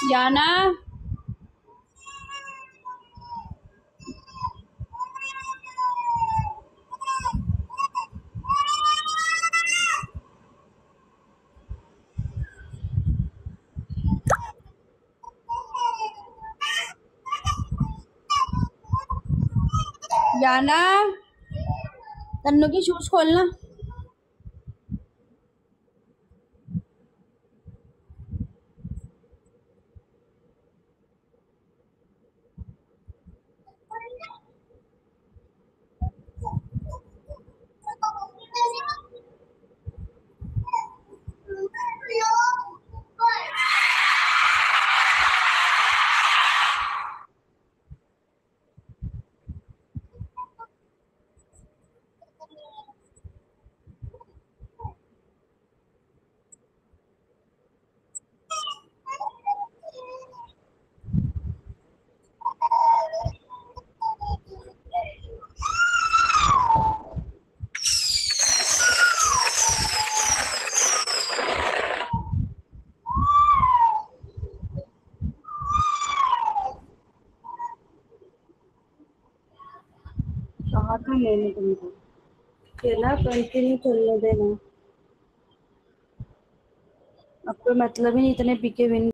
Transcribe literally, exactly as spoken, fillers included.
जाना। जाना, तन्नू की शूज खोलना। कहा था मैंने तुमको कि ना कंटिन्यू चलने देना। अब कोई मतलब ही नहीं इतने पी के विन